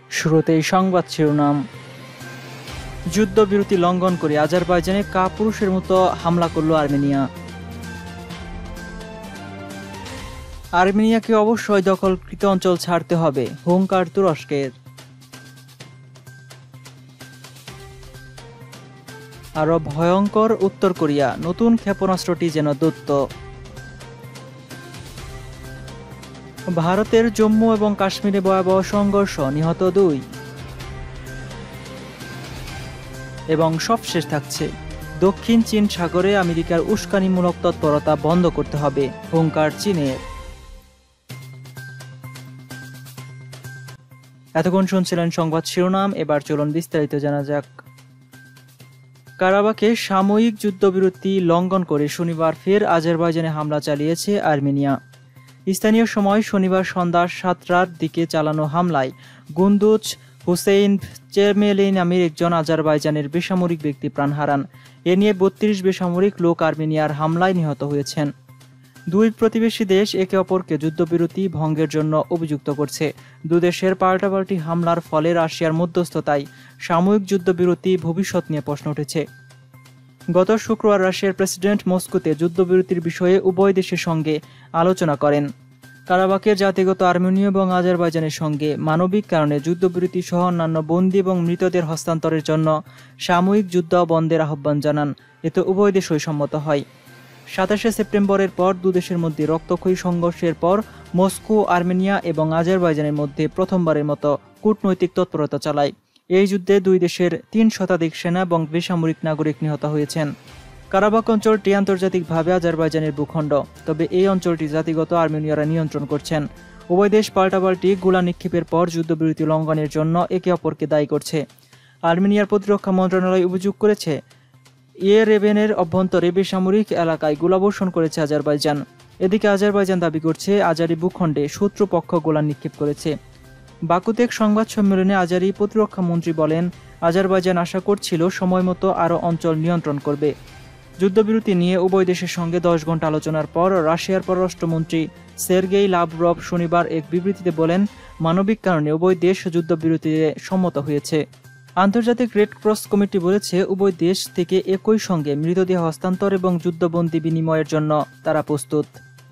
শুরুতেই সংবাদ শিরোনাম। যুদ্ধবিরতি লঙ্ঘন করে আজারবাইজানে কাপুরুষের মতো হামলা করল আর্মেনিয়া। আর্মেনিয়াকে অবশ্যই দখলকৃত অঞ্চল ছাড়তে হবে, হুঙ্কার তুরস্কের। আরো ভয়ঙ্কর উত্তর কোরিয়া, নতুন ক্ষেপণাস্ত্রটি যেন দূত। ভারতের জম্মু এবং কাশ্মীরে ভয়াবহ সংঘর্ষ, নিহত 2। এবং সবশেষ থাকছে, দক্ষিণ চীন সাগরে আমেরিকার উস্কানিমূলক তৎপরতা বন্ধ করতে হবে, হুঙ্কার চীনের। এতক্ষণ শুনছিলেন সংবাদ শিরোনাম, এবার চলুন বিস্তারিত জানা যাক। কারাবাখে সাময়িক যুদ্ধবিরতি লঙ্ঘন করে শনিবার ফের আজারবাইজানে হামলা চালিয়েছে আর্মেনিয়া। স্থানীয় সময় শনিবার সন্ধ্যা 7টার দিকে চালানো হামলায় গুন্দুজ হুসেইন চেরমেলি নামের একজন আজারবাইজানের বেসামরিক ব্যক্তি প্রাণ হারান। এ নিয়ে 32 বেসামরিক লোক আর্মেনিয়ার হামলায় নিহত হয়েছেন। দুই প্রতিবেশী দেশ একে অপরকে যুদ্ধবিরতি ভঙ্গের জন্য অভিযুক্ত করছে। দুদেশের পাল্টাপাল্টি হামলার ফলে রাশিয়ার মধ্যস্থতায় সাময়িক যুদ্ধবিরতি ভবিষ্যৎ নিয়ে প্রশ্ন উঠেছে। গত শুক্রবার রাশিয়ার প্রেসিডেন্ট মস্কোতে যুদ্ধবিরতির বিষয়ে উভয় দেশের সঙ্গে আলোচনা করেন। কারাবাখের জাতিগত আর্মেনীয় এবং আজারবাইজানের সঙ্গে মানবিক কারণে যুদ্ধবিরতি সহ অন্যান্য বন্দী এবং মৃতদের হস্তান্তরের জন্য সাময়িক যুদ্ধ বন্ধের আহ্বান জানান। এতে উভয় দেশই সম্মত হয়। 27শে সেপ্টেম্বরের পর দুদেশের মধ্যে রক্তক্ষয়ী সংঘর্ষের পর মস্কো আর্মেনিয়া এবং আজারবাইজানের মধ্যে প্রথমবারের মতো কূটনৈতিক তৎপরতা চালায়। এই যুদ্ধে দুই দেশের 3 শতাধিক সেনা এবং বেসামরিক নাগরিক নিহত হয়েছেন। কারাবাখ অঞ্চলটি আন্তর্জাতিকভাবে আজারবাইজানের ভূখণ্ড, তবে এই অঞ্চলটি জাতিগত আর্মেনীয়রা নিয়ন্ত্রণ করছেন। উভয় দেশ পাল্টাপাল্টি গোলা নিক্ষেপের পর যুদ্ধবিরতি লঙ্ঘনের জন্য একে অপরকে দায়ী করছে। আর্মেনিয়ার প্রতিরক্ষা মন্ত্রণালয় অভিযোগ করেছে, ইয়েরেভেনের অভ্যন্তরে বেসামরিক এলাকায় গোলাবর্ষণ করেছে আজারবাইজান। এদিকে আজারবাইজান দাবি করছে আজারি ভূখণ্ডে শত্রুপক্ষ গোলা নিক্ষেপ করেছে। বাকুতে এক সংবাদ সম্মেলনে আজারি প্রতিরক্ষা মন্ত্রী বলেন, আজারবাইজান আশা করছিল সময়মতো আরও অঞ্চল নিয়ন্ত্রণ করবে। যুদ্ধবিরতি নিয়ে উভয় দেশের সঙ্গে 10 ঘন্টা আলোচনার পর রাশিয়ার পররাষ্ট্রমন্ত্রী সের্গেই লাভরভ শনিবার এক বিবৃতিতে বলেন, মানবিক কারণে উভয় দেশ যুদ্ধবিরতিতে সম্মত হয়েছে। আন্তর্জাতিক রেড ক্রস কমিটি বলেছে, উভয় দেশ থেকে একই সঙ্গে মৃতদেহ হস্তান্তর এবং যুদ্ধবন্দী বিনিময়ের জন্য তারা প্রস্তুত।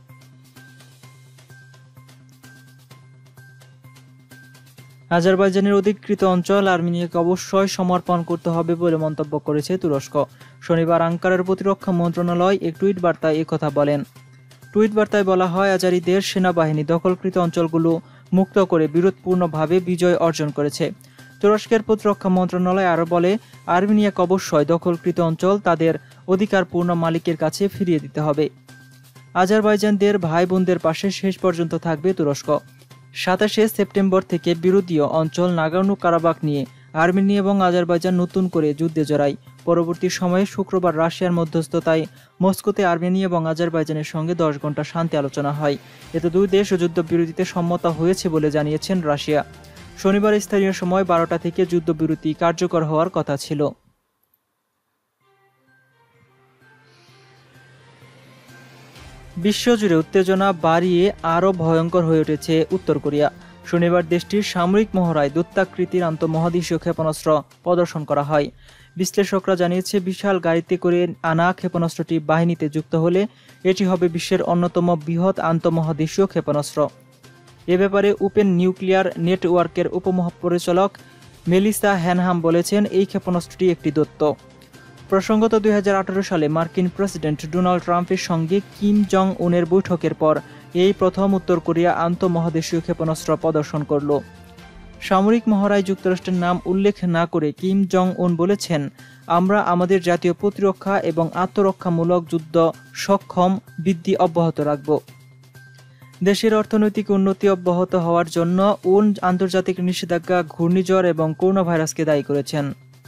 আজারবাইজানের অধিকৃত অঞ্চল আর্মেনিয়াকে অবশ্যই সমর্পণ করতে হবে বলে মন্তব্য করেছে তুরস্ক। শনিবার আঙ্কারার প্রতিরক্ষা মন্ত্রণালয় এক টুইট বার্তায় একথা বলেন। টুইট বার্তায় বলা হয়, আজারিদের সেনাবাহিনী দখলকৃত অঞ্চলগুলো মুক্ত করে বিরোধপূর্ণভাবে বিজয় অর্জন করেছে। তুরস্কের প্রতিরক্ষা মন্ত্রণালয় আরও বলে, আর্মেনিয়াকে অবশ্যই দখলকৃত অঞ্চল তাদের অধিকারপূর্ণ মালিকের কাছে ফিরিয়ে দিতে হবে। আজারবাইজানদের ভাই বোনদের পাশে শেষ পর্যন্ত থাকবে তুরস্ক। 27শে সেপ্টেম্বর থেকে বিরোধীয় অঞ্চল নাগোর্নো কারাবাখ নিয়ে আর্মেনিয়া এবং আজারবাইজান নতুন করে যুদ্ধে জড়ায়। পরবর্তী সময়ে শুক্রবার রাশিয়ার মধ্যস্থতায় মস্কোতে আর্মেনিয়া এবং আজারবাইজানের সঙ্গে 10 ঘন্টা শান্তি আলোচনা হয়। এতে দুই দেশ যুদ্ধবিরতিতে সম্মত হয়েছে বলে জানিয়েছেন রাশিয়া। শনিবার স্থানীয় সময় 12টা থেকে যুদ্ধবিরতি কার্যকর হওয়ার কথা ছিল। বিশ্বজুড়ে উত্তেজনা বাড়িয়ে আরও ভয়ঙ্কর হয়ে উঠেছে উত্তর কোরিয়া। শনিবার দেশটির সামরিক মহড়ায় দৈত্যাকৃতির আন্তঃমহাদেশীয় ক্ষেপণাস্ত্র প্রদর্শন করা হয়। বিশ্লেষকরা জানিয়েছে, বিশাল গাড়িতে করে আনা ক্ষেপণাস্ত্রটি বাহিনীতে যুক্ত হলে এটি হবে বিশ্বের অন্যতম বৃহৎ আন্তঃমহাদেশীয় ক্ষেপণাস্ত্র। এ ব্যাপারে ওপেন নিউক্লিয়ার নেটওয়ার্কের উপমহাপরিচালক মেলিসা হ্যানহাম বলেছেন, এই ক্ষেপণাস্ত্রটি একটি দৈত্য। প্রসঙ্গত 2018 সালে মার্কিন প্রেসিডেন্ট ডোনাল্ড ট্রাম্পের সঙ্গে কিম জং উনের বৈঠকের পর এই প্রথম উত্তর কোরিয়া আন্তঃমহাদেশীয় ক্ষেপণাস্ত্র প্রদর্শন করল। সামরিক মহড়ায় যুক্তরাষ্ট্রের নাম উল্লেখ না করে কিম জং উন বলেছেন, আমরা আমাদের জাতীয় প্রতিরক্ষা এবং আত্মরক্ষামূলক যুদ্ধ সক্ষম বৃদ্ধি অব্যাহত রাখব। দেশের অর্থনৈতিক উন্নতি অব্যাহত হওয়ার জন্য উন আন্তর্জাতিক নিষেধাজ্ঞা, ঘূর্ণিঝড় এবং করোনা ভাইরাসকে দায়ী করেছেন।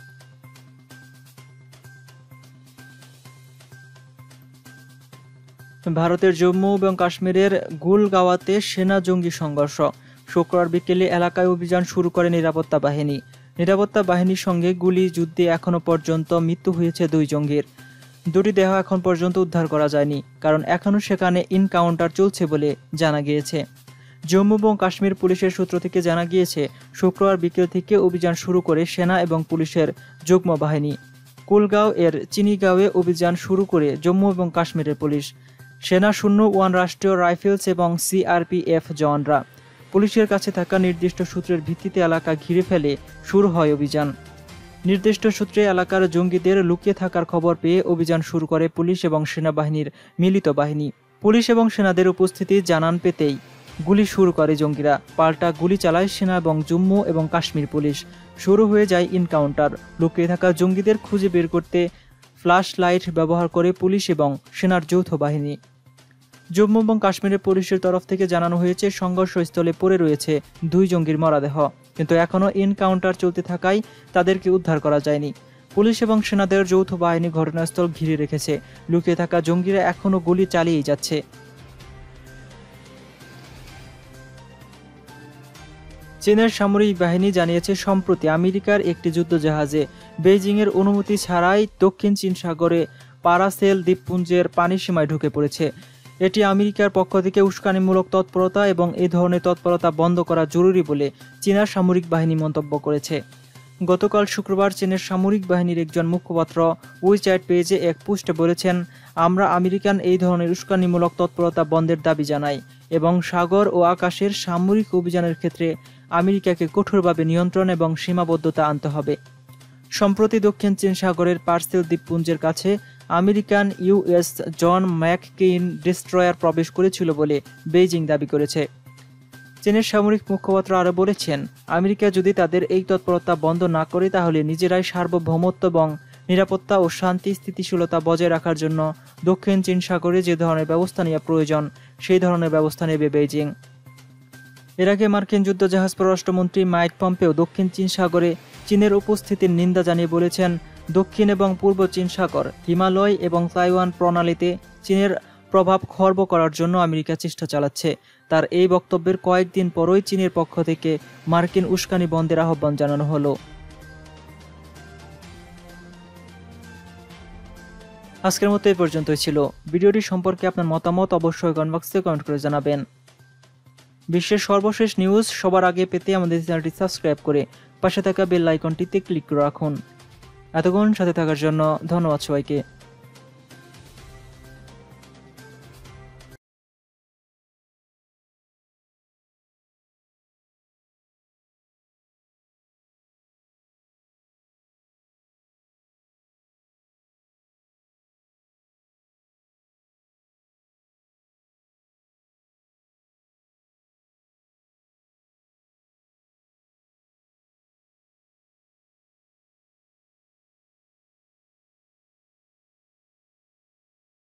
ভারতের জম্মু এবং কাশ্মীরের গুলগাঁওতে সেনা জঙ্গি সংঘর্ষ। শুক্রবার বিকেলে এলাকায় অভিযান শুরু করে নিরাপত্তা বাহিনী। নিরাপত্তা বাহিনীর সঙ্গে গুলি যুদ্ধে এখনো পর্যন্ত মৃত্যু হয়েছে 2 জঙ্গির। 2টি দেহ এখন পর্যন্ত উদ্ধার করা যায়নি, কারণ এখনও সেখানে ইনকাউন্টার চলছে বলে জানা গিয়েছে। জম্মু এবং কাশ্মীর পুলিশের সূত্র থেকে জানা গিয়েছে, শুক্রবার বিকেল থেকে অভিযান শুরু করে সেনা এবং পুলিশের যুগ্ম বাহিনী। কুলগাঁও এর চিনিগাঁওয়ে অভিযান শুরু করে জম্মু এবং কাশ্মীরের পুলিশ, সেনা 01 রাষ্ট্রীয় রাইফেলস এবং সিআরপিএফ জওয়ানরা। পুলিশের কাছে থাকা নির্দিষ্ট সূত্রের ভিত্তিতে এলাকা ঘিরে ফেলে শুরু হয় অভিযান। নির্দিষ্ট সূত্রে এলাকার জঙ্গিদের লুকিয়ে থাকার খবর পেয়ে অভিযান শুরু করে পুলিশ এবং সেনাবাহিনীর মিলিত বাহিনী। পুলিশ এবং সেনাদের উপস্থিতি জানান পেতেই গুলি শুরু করে জঙ্গিরা। পাল্টা গুলি চালায় সেনা এবং জম্মু এবং কাশ্মীর পুলিশ। শুরু হয়ে যায় ইনকাউন্টার। লুকিয়ে থাকা জঙ্গিদের খুঁজে বের করতে ফ্ল্যাশ লাইট ব্যবহার করে পুলিশ এবং সেনার যৌথ বাহিনী। জম্মু এবং কাশ্মীরের পুলিশের তরফ থেকে জানানো হয়েছে, সংঘর্ষস্থলে পড়ে রয়েছে 2 জঙ্গির মরদেহ, কিন্তু এখনও এনকাউন্টার চলতে থাকায় তাদেরকে উদ্ধার করা যায়নি। পুলিশ এবং সেনাদের যৌথ বাহিনী ঘটনাস্থল ঘিরে রেখেছে। লুকিয়ে থাকা জঙ্গিরা এখনও গুলি চালিয়েই যাচ্ছে। চীনের সামরিক বাহিনী জানিয়েছে, সম্প্রতি আমেরিকার একটি যুদ্ধজাহাজে বেইজিংয়ের অনুমতি ছাড়াই দক্ষিণ চীন সাগরে পারাসেল দ্বীপপুঞ্জের পানিসীমায় ঢুকে পড়েছে। এটি আমেরিকার পক্ষ থেকে উস্কানিমূলক তৎপরতা এবং এই ধরনের তৎপরতা বন্ধ করা জরুরি বলে চীনা সামরিক বাহিনী মন্তব্য করেছে। গতকাল শুক্রবার চীনের সামরিক বাহিনীর একজন মুখপাত্র উইচ্যাট পেজে এক পোস্টে বলেছেন, আমরা আমেরিকান এই ধরনের উস্কানিমূলক তৎপরতা বন্ধের দাবি জানাই এবং সাগর ও আকাশের সামরিক অভিযানের ক্ষেত্রে আমেরিকাকে কঠোরভাবে নিয়ন্ত্রণ এবং সীমাবদ্ধতা আনতে হবে। সম্প্রতি দক্ষিণ চীন সাগরের পার্সেল দ্বীপপুঞ্জের কাছে American US John McCain destroyer প্রবেশ করেছিল বলে বেইজিং দাবি করেছে। চীনের সামরিক মুখপাত্র আরও বলেছেন, আমেরিকা যদি তাদের এই তৎপরতা বন্ধ না করে তাহলে নিজেরাই সার্বভৌমত্ব এবং নিরাপত্তা ও শান্তি স্থিতিশীলতা বজায় রাখার জন্য দক্ষিণ চীন সাগরে যে ধরনের ব্যবস্থা নেওয়া প্রয়োজন সেই ধরনের ব্যবস্থা নেবে বেইজিং। এর আগে মার্কিন যুদ্ধজাহাজ পররাষ্ট্রমন্ত্রী মাইক পম্পেও দক্ষিণ চীন সাগরে চীনের উপস্থিতির নিন্দা জানিয়ে বলেছেন, দক্ষিণ এবং পূর্ব চীন সাগর, হিমালয় এবং তাইওয়ান প্রণালীতে চীনের প্রভাব খর্ব করার জন্য আমেরিকা চেষ্টা চালাচ্ছে। তার এই বক্তব্যের কয়েকদিন পরই চীনের পক্ষ থেকে মার্কিন উস্কানি বন্ধের আহ্বান জানানো হলো। আজকের মতো এই পর্যন্তই ছিল। ভিডিওটি সম্পর্কে আপনার মতামত অবশ্যই কমেন্ট বক্সে কমেন্ট করে জানাবেন। বিশ্বের সর্বশেষ নিউজ সবার আগে পেতে আমাদের চ্যানেলটি সাবস্ক্রাইব করে পাশে থাকা বেল আইকনটিতে ক্লিক করে রাখুন। এতক্ষণ সাথে থাকার জন্য ধন্যবাদ সবাইকে।